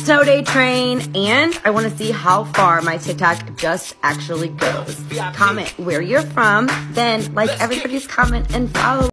snow day train, and I want to see how far my TikTok just actually goes. Comment where you're from, then like everybody's comment and follow.